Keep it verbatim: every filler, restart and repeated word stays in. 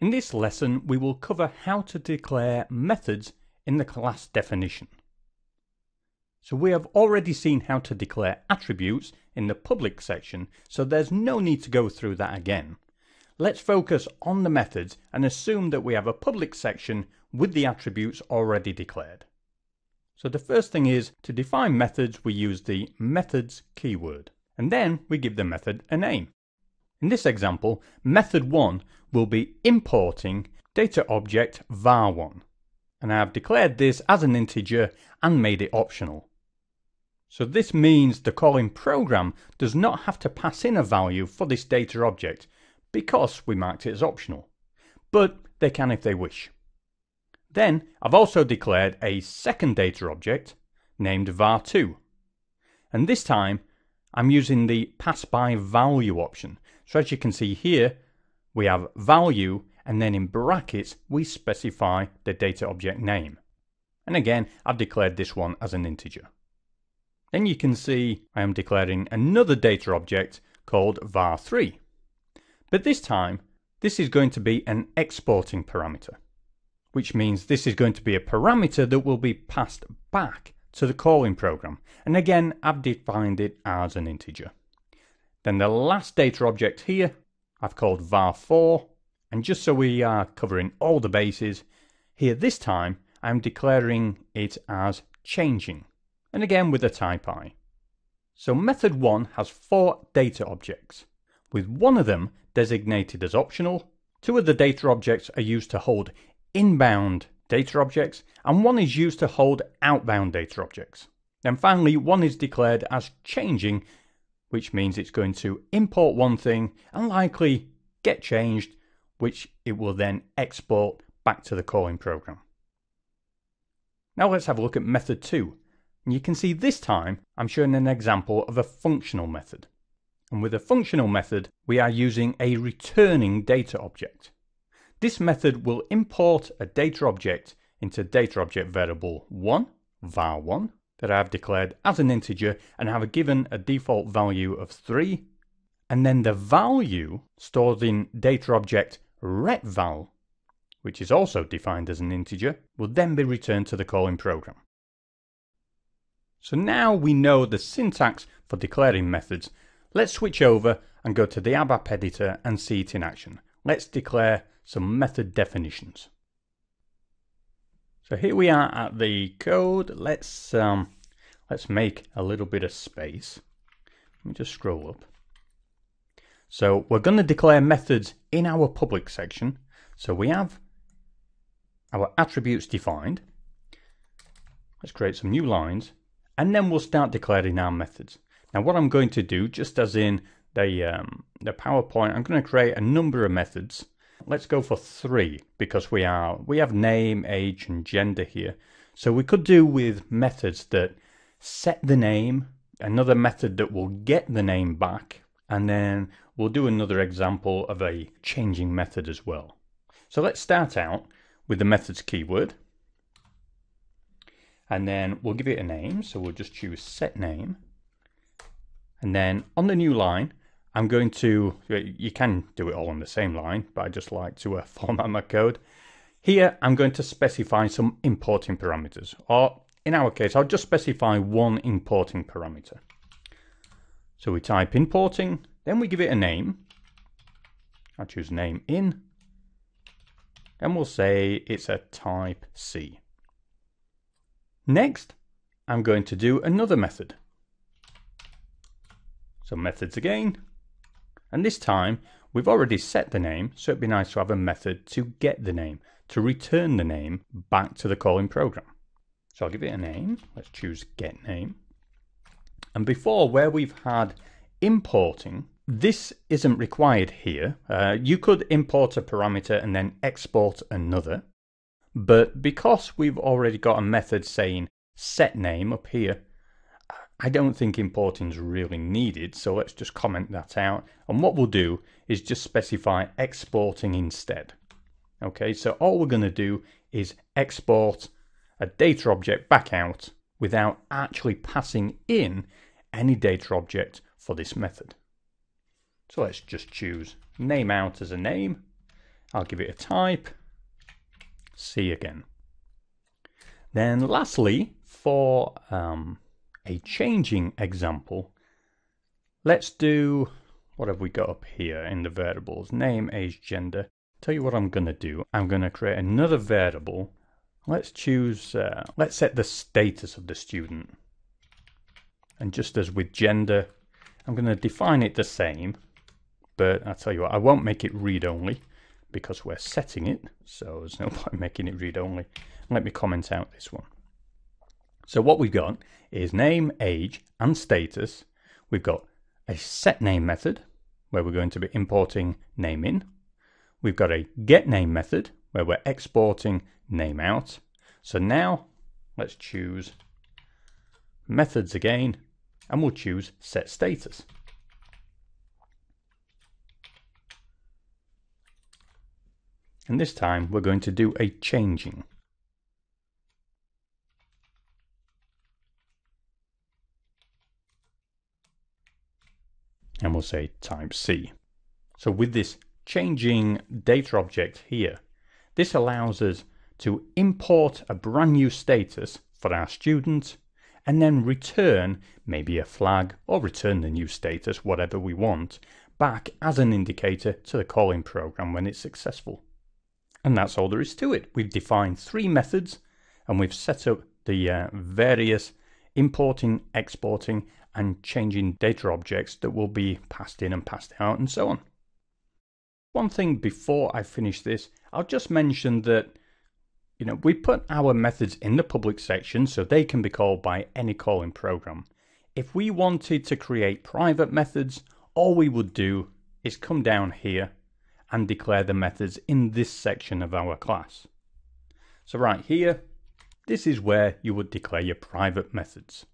In this lesson, we will cover how to declare methods in the class definition. So we have already seen how to declare attributes in the public section, so there's no need to go through that again. Let's focus on the methods and assume that we have a public section with the attributes already declared. So the first thing is, to define methods, we use the methods keyword, and then we give the method a name. In this example, method one will be importing data object var one, and I have declared this as an integer and made it optional. So this means the calling program does not have to pass in a value for this data object because we marked it as optional, but they can if they wish. Then I've also declared a second data object named var two, and this time I'm using the pass by value option. So as you can see here, we have value, and then in brackets we specify the data object name. And again, I've declared this one as an integer. Then you can see I am declaring another data object called var three. But this time, this is going to be an exporting parameter, which means this is going to be a parameter that will be passed back to the calling program. And again, I've defined it as an integer. Then the last data object here, I've called var four. And just so we are covering all the bases, here this time, I'm declaring it as changing. And again with a type I. So method one has four data objects, with one of them designated as optional. Two of the data objects are used to hold inbound data objects, and one is used to hold outbound data objects. Then finally, one is declared as changing, which means it's going to import one thing and likely get changed, which it will then export back to the calling program. Now let's have a look at method two. And you can see this time I'm showing an example of a functional method. And with a functional method, we are using a returning data object. This method will import a data object into data object variable one, var one, that I have declared as an integer and have given a default value of three. And then the value stored in data object retval, which is also defined as an integer, will then be returned to the calling program. So now we know the syntax for declaring methods. Let's switch over and go to the ABAP editor and see it in action. Let's declare some method definitions. So here we are at the code. Let's um, let's make a little bit of space. Let me just scroll up. So we're going to declare methods in our public section. So we have our attributes defined. Let's create some new lines, and then we'll start declaring our methods. Now what I'm going to do, just as in the, um, the PowerPoint, I'm going to create a number of methods. Let's go for three because we are we have name, age, and gender here. So we could do with methods that set the name, another method that will get the name back, and then we'll do another example of a changing method as well. So let's start out with the methods keyword, and then we'll give it a name. So we'll just choose set name, and then on the new line, I'm going to, you can do it all on the same line, but I just like to uh, format my code. Here, I'm going to specify some importing parameters, or in our case, I'll just specify one importing parameter. So we type importing, then we give it a name. I'll choose name in, and we'll say it's a type C. Next, I'm going to do another method. So methods again. And this time, we've already set the name, so it'd be nice to have a method to get the name, to return the name back to the calling program. So I'll give it a name. Let's choose get name. And before, where we've had importing, this isn't required here. Uh, you could import a parameter and then export another. But because we've already got a method saying set name up here, I don't think importing is really needed, so let's just comment that out. And what we'll do is just specify exporting instead. Okay, so all we're going to do is export a data object back out without actually passing in any data object for this method. So let's just choose name out as a name, I'll give it a type, C again. Then lastly, for um, a changing example, let's do, what have we got up here in the variables? Name, age, gender. Tell you what I'm going to do. I'm going to create another variable. Let's choose, uh, let's set the status of the student. And just as with gender, I'm going to define it the same. But I'll tell you what, I won't make it read-only because we're setting it. So there's no point making it read-only. Let me comment out this one. So what we've got is name, age, and status. We've got a setName method where we're going to be importing name in. We've got a getName method where we're exporting name out. So now let's choose methods again, and we'll choose setStatus. And this time we're going to do a changing. And we'll say type C. So with this changing data object here, this allows us to import a brand new status for our student and then return maybe a flag or return the new status, whatever we want, back as an indicator to the calling program when it's successful. And that's all there is to it. We've defined three methods and we've set up the uh, various importing, exporting, and changing data objects that will be passed in and passed out and so on. One thing before I finish this, I'll just mention that, you know, we put our methods in the public section so they can be called by any calling program. If we wanted to create private methods, all we would do is come down here and declare the methods in this section of our class. So right here, this is where you would declare your private methods.